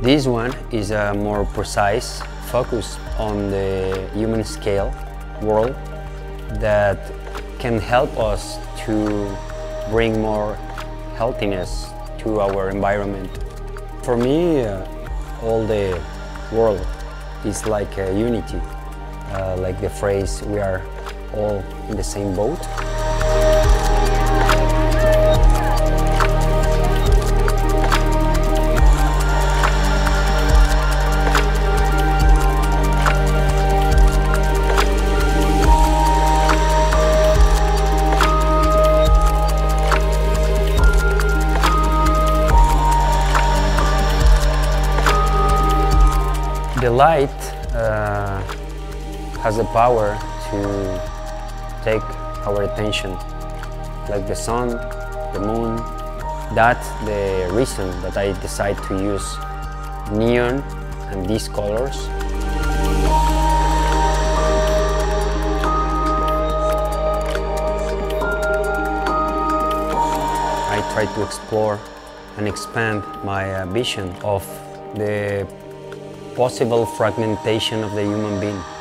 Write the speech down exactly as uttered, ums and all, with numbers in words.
This one is a more precise focus on the human scale world that can help us to bring more healthiness to our environment. For me, uh, all the world is like a unity, uh, like the phrase, we are all in the same boat. The light uh, has the power to take our attention, like the sun, the moon. That's the reason that I decide to use neon and these colors. I try to explore and expand my uh, vision of the possible fragmentation of the human being.